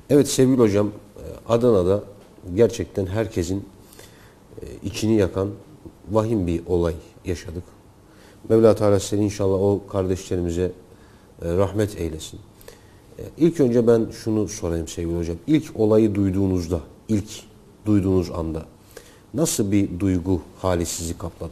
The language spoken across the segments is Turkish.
Evet sevgili hocam, Adana'da gerçekten herkesin içini yakan vahim bir olay yaşadık. Mevla Teala seni inşallah o kardeşlerimize rahmet eylesin. İlk önce ben şunu sorayım sevgili hocam. İlk olayı duyduğunuzda, ilk duyduğunuz anda nasıl bir duygu hali sizi kapladı?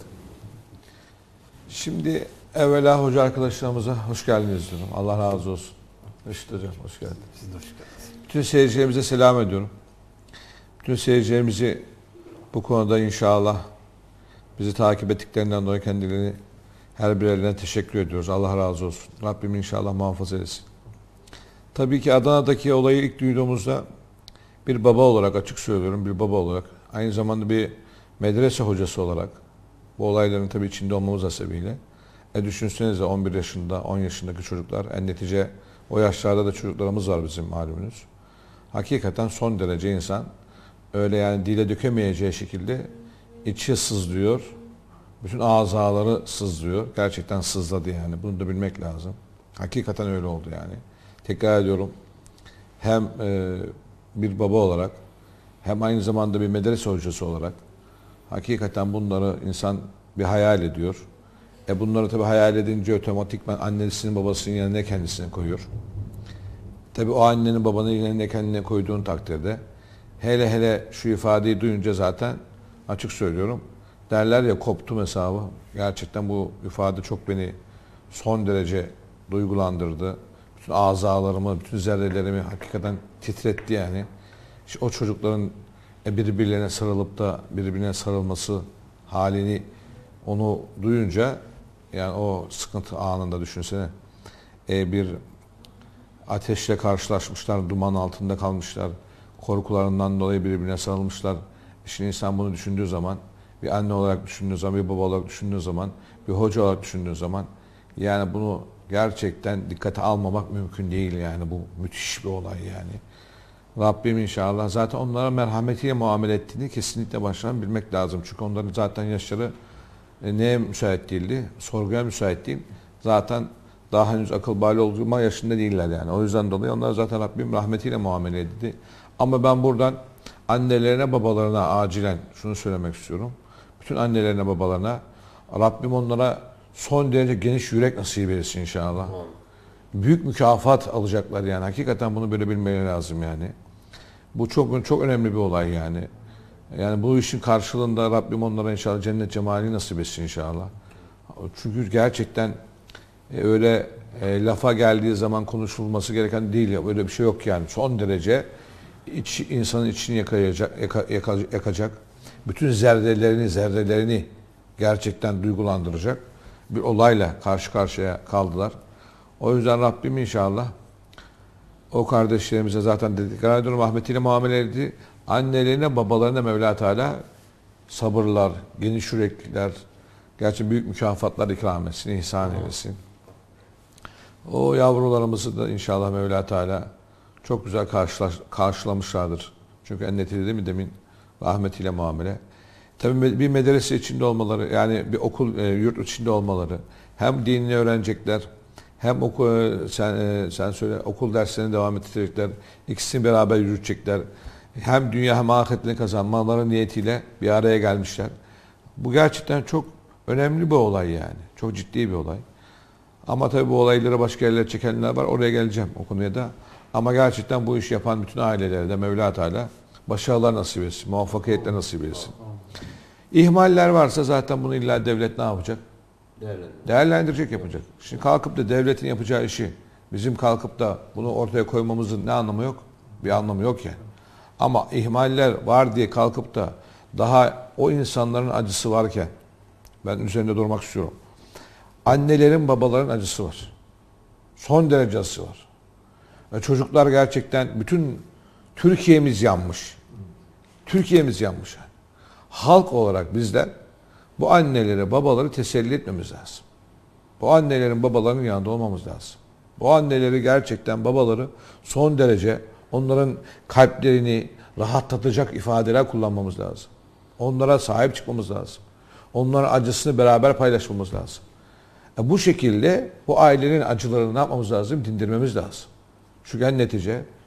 Şimdi evvela hoca arkadaşlarımıza hoş geldiniz diyorum. Allah razı olsun. Reşit hocam hoş geldiniz. Siz de hoş geldiniz. Bütün seyircilerimize selam ediyorum. Bütün seyircilerimizi bu konuda inşallah bizi takip ettiklerinden dolayı kendilerini her birerine teşekkür ediyoruz. Allah razı olsun. Rabbim inşallah muhafaza etsin. Tabii ki Adana'daki olayı ilk duyduğumuzda bir baba olarak, açık söylüyorum, bir baba olarak, aynı zamanda bir medrese hocası olarak bu olayların tabii içinde olmamız hasebiyle düşünsenize 11 yaşında, 10 yaşındaki çocuklar, en netice o yaşlarda da çocuklarımız var bizim malumunuz. Hakikaten son derece insan öyle yani dile dökemeyeceği şekilde içi sızlıyor. Bütün azaları sızlıyor. Gerçekten sızladı yani. Bunu da bilmek lazım. Hakikaten öyle oldu yani. Tekrar ediyorum. Hem bir baba olarak hem aynı zamanda bir medrese hocası olarak hakikaten bunları insan bir hayal ediyor. Bunları tabii hayal edince otomatikman annesinin babasının yanına kendisini koyuyor. Tabii o annenin babanın yanına kendine koyduğun takdirde hele hele şu ifadeyi duyunca zaten açık söylüyorum. Derler ya koptum hesabı. Gerçekten bu ifade çok beni son derece duygulandırdı. Bütün azalarımı, bütün zerrelerimi hakikaten titretti yani. İşte o çocukların birbirlerine sarılıp da birbirine sarılması halini onu duyunca yani o sıkıntı anında düşünsene. Bir ateşle karşılaşmışlar, duman altında kalmışlar. Korkularından dolayı birbirine sarılmışlar. Şimdi insan bunu düşündüğü zaman, bir anne olarak düşündüğü zaman, bir baba olarak düşündüğü zaman, bir hoca olarak düşündüğü zaman yani bunu gerçekten dikkate almamak mümkün değil yani. Bu müthiş bir olay yani. Rabbim inşallah zaten onlara merhametiyle muamele ettiğini kesinlikle baştan bilmek lazım. Çünkü onların zaten yaşları neye müsait değildi? Sorguya müsait değil. Zaten daha henüz akıl bali olma yaşında değiller yani. O yüzden dolayı onlara zaten Rabbim rahmetiyle muamele edildi. Ama ben buradan annelerine, babalarına acilen şunu söylemek istiyorum. Bütün annelerine, babalarına Rabbim onlara son derece geniş yürek nasip etsin inşallah. Büyük mükafat alacaklar yani. Hakikaten bunu böyle bilmeleri lazım yani. Bu çok çok önemli bir olay yani. Yani bu işin karşılığında Rabbim onlara inşallah cennet cemali nasip etsin inşallah. Çünkü gerçekten öyle lafa geldiği zaman konuşulması gereken değil ya. Öyle bir şey yok yani. Son derece insanın içini yakacak. Bütün zerrelerini gerçekten duygulandıracak bir olayla karşı karşıya kaldılar. O yüzden Rabbim inşallah o kardeşlerimize zaten dedikleri ediyorum rahmetiyle muamele edildi. Annelerine, babalarına Mevla Teala sabırlar, geniş yürekliler, gerçi büyük mükafatlar ikram etsin, ihsan eylesin. O yavrularımızı da inşallah Mevla Teala çok güzel karşılamışlardır. Çünkü en neticede değil mi demin rahmetiyle muamele. Tabii bir medrese içinde olmaları, yani bir okul, yurt içinde olmaları, hem dinini öğrenecekler, hem sen söyle okul derslerini devam ettirecekler, ikisini beraber yürütecekler. Hem dünya hem ahiretini kazanmaları niyetiyle bir araya gelmişler. Bu gerçekten çok önemli bir olay yani. Çok ciddi bir olay. Ama tabii bu olayları başka yerlere çekenler var. Oraya geleceğim o konuya da. Ama gerçekten bu işi yapan bütün ailelere de Mevla Teala başarılar nasip etsin, muvaffakiyetler nasip etsin. İhmaller varsa zaten bunu illa devlet ne yapacak? Değerlendirecek, yapacak. Şimdi kalkıp da devletin yapacağı işi bizim kalkıp da bunu ortaya koymamızın ne anlamı yok? Bir anlamı yok yani. Ama ihmaller var diye kalkıp da daha o insanların acısı varken ben üzerinde durmak istiyorum. Annelerin, babaların acısı var. Son derece acısı var. Ve çocuklar gerçekten bütün Türkiye'miz yanmış. Türkiye'miz yanmış yani. Halk olarak bizler bu anneleri, babaları teselli etmemiz lazım. Bu annelerin, babaların yanında olmamız lazım. Bu anneleri gerçekten babaları son derece onların kalplerini rahatlatacak ifadeler kullanmamız lazım. Onlara sahip çıkmamız lazım. Onların acısını beraber paylaşmamız lazım. Bu şekilde bu ailenin acılarını ne yapmamız lazım? Dindirmemiz lazım. Çünkü en netice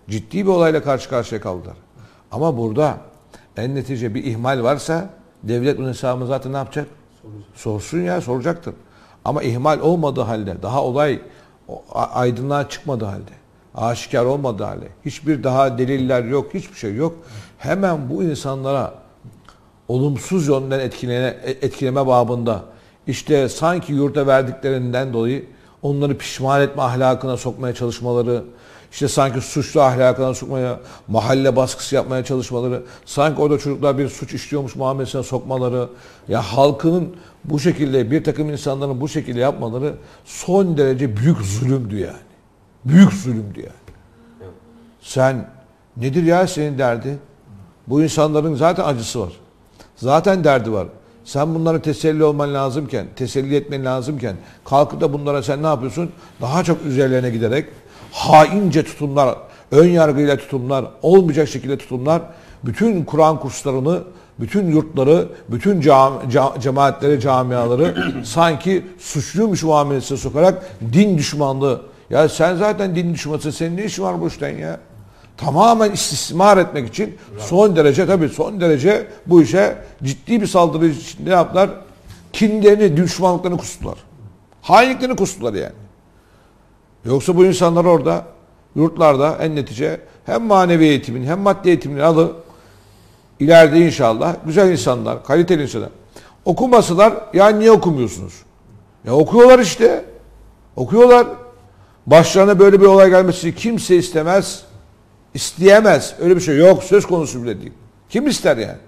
ciddi bir olayla karşı karşıya kaldılar. Ama burada en netice bir ihmal varsa devlet bunun hesabını zaten ne yapacak? Sorsun ya, soracaktır. Ama ihmal olmadığı halde, daha olay aydınlığa çıkmadığı halde, aşikar olmadığı halde, hiçbir daha deliller yok, hiçbir şey yok. Hemen bu insanlara olumsuz yönden etkileme babında işte sanki yurda verdiklerinden dolayı onları pişman etme ahlakına sokmaya çalışmaları, işte sanki suçlu ahlakına sokmaya, mahalle baskısı yapmaya çalışmaları, sanki orada çocuklar bir suç işliyormuş muamelesine sokmaları, ya halkının bu şekilde, bir takım insanların bu şekilde yapmaları son derece büyük zulümdü yani. Büyük zulümdü yani. Sen, nedir ya senin derdi? Bu insanların zaten acısı var. Zaten derdi var. Sen bunlara teselli olman lazımken, teselli etmen lazımken, kalkıp da bunlara sen ne yapıyorsun? Daha çok üzerlerine giderek, haince tutumlar, ön yargıyla tutumlar, olmayacak şekilde tutumlar, bütün Kur'an kurslarını, bütün yurtları, bütün cemaatleri, camiaları sanki suçluymuş muamelesine sokarak din düşmanlığı. Ya sen zaten din düşmanısın, senin ne işin var bu işten ya? Tamamen istismar etmek için son derece bu işe ciddi bir saldırı için ne yaptılar? Kinlerini, düşmanlıklarını kustular. Hainliklerini kustular yani. Yoksa bu insanlar orada, yurtlarda en netice hem manevi eğitimin hem maddi eğitimini alıp ileride inşallah güzel insanlar, kaliteli insanlar. Okumasalar ya niye okumuyorsunuz? Ya okuyorlar işte. Okuyorlar. Başlarına böyle bir olay gelmesi kimse istemez. İsteyemez. Öyle bir şey yok. Söz konusu bile değil. Kim ister yani?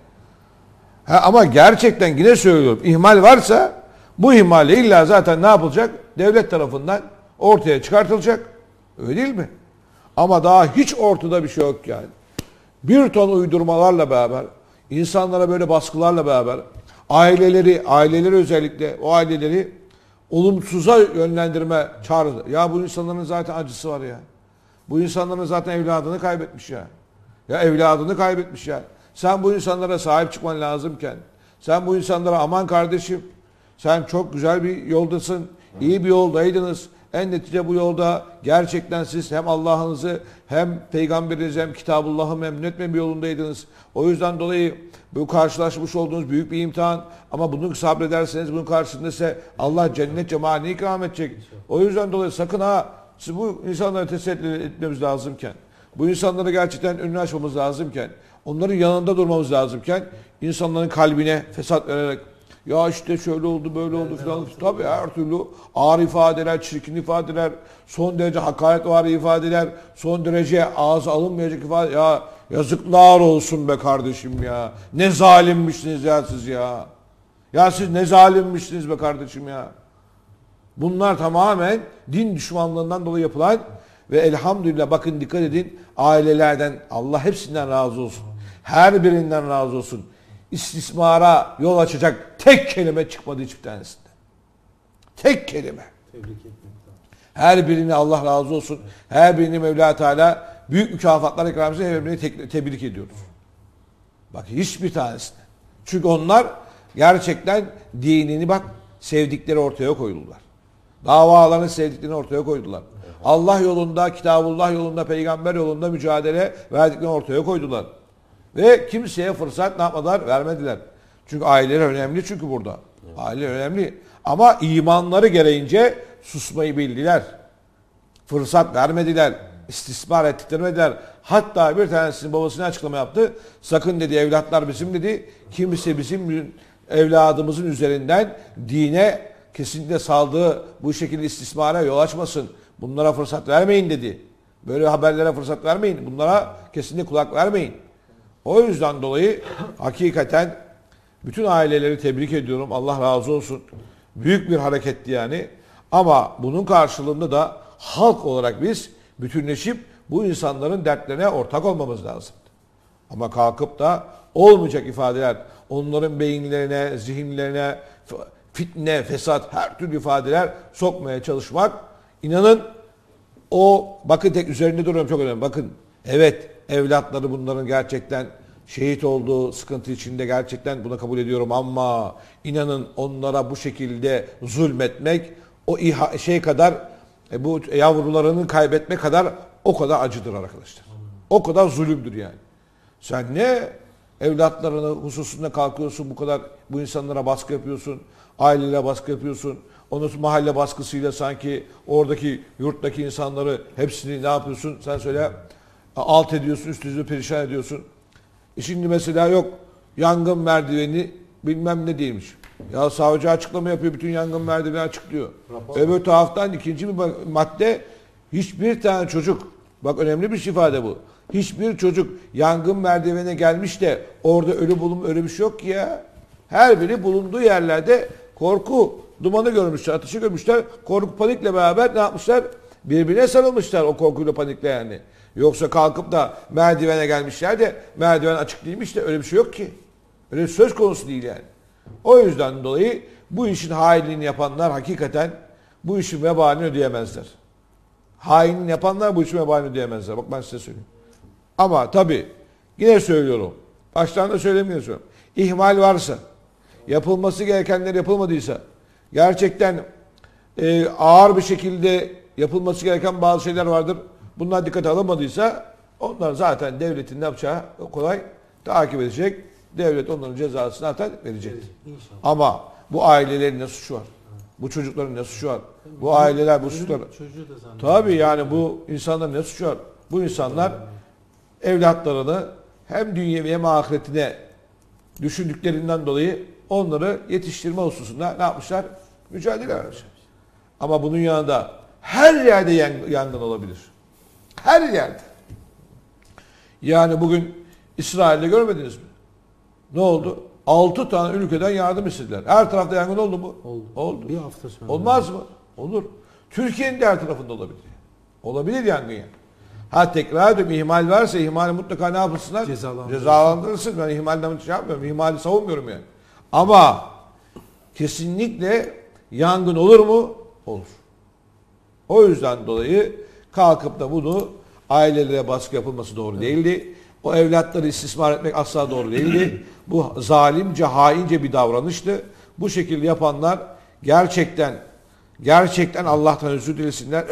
Ama gerçekten yine söylüyorum. İhmal varsa bu ihmali illa zaten ne yapılacak? Devlet tarafından ortaya çıkartılacak. Öyle değil mi? Ama daha hiç ortada bir şey yok yani. Bir ton uydurmalarla beraber, insanlara böyle baskılarla beraber, aileleri özellikle o aileleri olumsuza yönlendirme çağrısı. Ya bu insanların zaten acısı var ya. Bu insanların zaten evladını kaybetmiş ya. Ya evladını kaybetmiş ya. Sen bu insanlara sahip çıkman lazımken, sen bu insanlara aman kardeşim, sen çok güzel bir yoldasın, iyi bir yoldaydınız. En netice bu yolda gerçekten siz hem Allah'ınızı hem Peygamberinizi hem Kitabullah'ı memnun etme bir yolundaydınız. O yüzden dolayı bu karşılaşmış olduğunuz büyük bir imtihan ama bunu sabrederseniz bunun karşısında ise Allah cennet cemalini ikram edecek. O yüzden dolayı sakın siz bu insanları teselli etmemiz lazımken, bu insanları gerçekten önünü açmamız lazımken, onların yanında durmamız lazımken insanların kalbine fesat vererek ya işte şöyle oldu böyle oldu falan. Tabii her türlü ağır ifadeler, çirkin ifadeler, son derece hakaret var ifadeler, son derece ağza alınmayacak ifade. Ya yazıklar olsun be kardeşim ya. Ne zalimmişsiniz ya siz ya. Ya siz ne zalimmişsiniz be kardeşim ya. Bunlar tamamen din düşmanlığından dolayı yapılan ve elhamdülillah bakın dikkat edin ailelerden Allah hepsinden razı olsun. Her birinden razı olsun. İstismara yol açacak tek kelime çıkmadı hiçbir tanesinden. Tek kelime. Her birini Allah razı olsun. Her birini Mevla Teala büyük mükafatlar ikram etsin. Her birini tebrik ediyoruz. Bak hiçbir tanesinden. Çünkü onlar gerçekten dinini sevdikleri ortaya koydular. Davalarını sevdiklerini ortaya koydular. Allah yolunda, Kitabullah yolunda, Peygamber yolunda mücadele verdiklerini ortaya koydular. Ve kimseye fırsat ne yapmadılar? Vermediler. Çünkü aileler önemli çünkü burada. Evet. Aileler önemli. Ama imanları gereğince susmayı bildiler. Fırsat vermediler. İstismar ettirmediler. Hatta bir tanesinin babasına açıklama yaptı. Sakın dedi evlatlar bizim dedi. Kimse bizim evladımızın üzerinden dine kesinlikle saldığı bu şekilde istismara yol açmasın. Bunlara fırsat vermeyin dedi. Böyle haberlere fırsat vermeyin. Bunlara kesinlikle kulak vermeyin. O yüzden dolayı hakikaten bütün aileleri tebrik ediyorum. Allah razı olsun. Büyük bir hareketti yani. Ama bunun karşılığında da halk olarak biz bütünleşip bu insanların dertlerine ortak olmamız lazım. Ama kalkıp da olmayacak ifadeler, onların beyinlerine, zihinlerine fitne, fesat, her türlü ifadeler sokmaya çalışmak, inanın bakın tek üzerinde duruyorum çok önemli. Bakın evet evlatları bunların gerçekten şehit olduğu sıkıntı içinde gerçekten buna kabul ediyorum ama inanın onlara bu şekilde zulmetmek o kadar bu yavrularını kaybetme kadar o kadar acıdır arkadaşlar. O kadar zulümdür yani. Sen ne evlatlarını hususunda kalkıyorsun, bu kadar bu insanlara baskı yapıyorsun, ailelere baskı yapıyorsun. Onun mahalle baskısıyla sanki oradaki yurttaki insanları hepsini ne yapıyorsun? Sen söyle, alt ediyorsun, üst yüzü perişan ediyorsun. Şimdi mesela yok yangın merdiveni bilmem ne değilmiş. Ya savcı açıklama yapıyor, bütün yangın merdiveni açıklıyor. Öbür taraftan ikinci bir madde, hiçbir tane çocuk, bak önemli bir ifade bu. Hiçbir çocuk yangın merdivenine gelmiş de orada öyle bir şey yok ki ya. Her biri bulunduğu yerlerde korku dumanı görmüşler, ateşi görmüşler. Korku panikle beraber ne yapmışlar? Birbirine sarılmışlar o korkuyla panikle yani. Yoksa kalkıp da merdivene gelmişler de merdiven açık değilmiş de öyle bir şey yok ki. Öyle bir söz konusu değil yani. O yüzden dolayı bu işin hainliğini yapanlar hakikaten bu işin vebalini ödeyemezler. Hainliğini yapanlar bu işin vebalini ödeyemezler. Bak ben size söyleyeyim. Ama tabii yine söylüyorum. Baştan da söylemiyorum. İhmal varsa, yapılması gerekenler yapılmadıysa, gerçekten ağır bir şekilde yapılması gereken bazı şeyler vardır. Bunlar dikkate alınmadıysa onlar zaten devletin ne yapacağı kolay takip edecek. Devlet onların cezasını zaten verecek. İnşallah. Ama bu ailelerin ne suçu var? Bu çocukların ne suçu var? Bu aileler bu suçları. Çocuğu da zannediyor. Tabii yani bu insanların ne suçu var? Bu insanlar evlatlarını hem dünyevi hem ahiretine düşündüklerinden dolayı onları yetiştirme hususunda ne yapmışlar? Mücadele vermişler. Ama bunun yanında her yerde yangın olabilir. Her yerde. Yani bugün İsrail'de görmediniz mi? Ne oldu? 6 tane ülkeden yardım istediler. Her tarafta yangın oldu mu? Oldu. Bir hafta sonra. Olmaz mı? Olur. Türkiye'nin de her tarafında olabilir. Olabilir yangın yani. Ha tekrar ediyorum, ihmal varsa ihmali mutlaka ne yapılsınlar? Cezalandırılsın. Ben ihmalden şey yapmıyorum. İhmali savunmuyorum yani. Ama kesinlikle yangın olur mu? Olur. O yüzden dolayı kalkıp da bunu ailelere baskı yapılması doğru değildi. O evlatları istismar etmek asla doğru değildi. Bu zalimce, haince bir davranıştı. Bu şekilde yapanlar gerçekten Allah'tan özür dilesinler.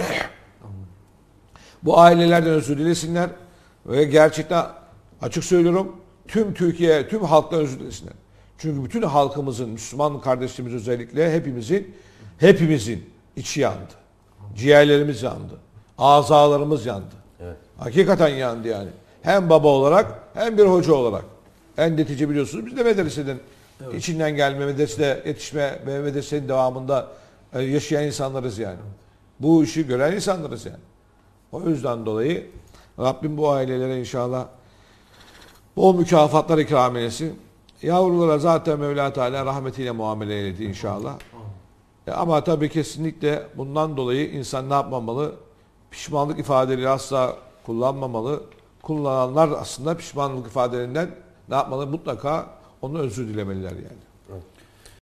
Bu ailelerden özür dilesinler. Ve gerçekten açık söylüyorum tüm Türkiye, tüm halktan özür dilesinler. Çünkü bütün halkımızın, Müslüman kardeşlerimiz özellikle hepimizin içi yandı. Ciğerlerimiz yandı. Azalarımız yandı. Evet. Hakikaten yandı yani. Hem baba olarak hem bir hoca olarak. En netice biliyorsunuz biz de medresenin içinden gelme, medresede yetişme ve medresenin devamında yaşayan insanlarız yani. Bu işi gören insanlarız yani. O yüzden dolayı Rabbim bu ailelere inşallah bol mükafatlar ikram eylesin. Yavrulara zaten Mevla Teala rahmetiyle muamele eyledi inşallah. Ama tabii kesinlikle bundan dolayı insan ne yapmamalı? Pişmanlık ifadeleri asla kullanmamalı. Kullananlar aslında pişmanlık ifadelerinden ne yapmalı? Mutlaka onu özür dilemeliler yani.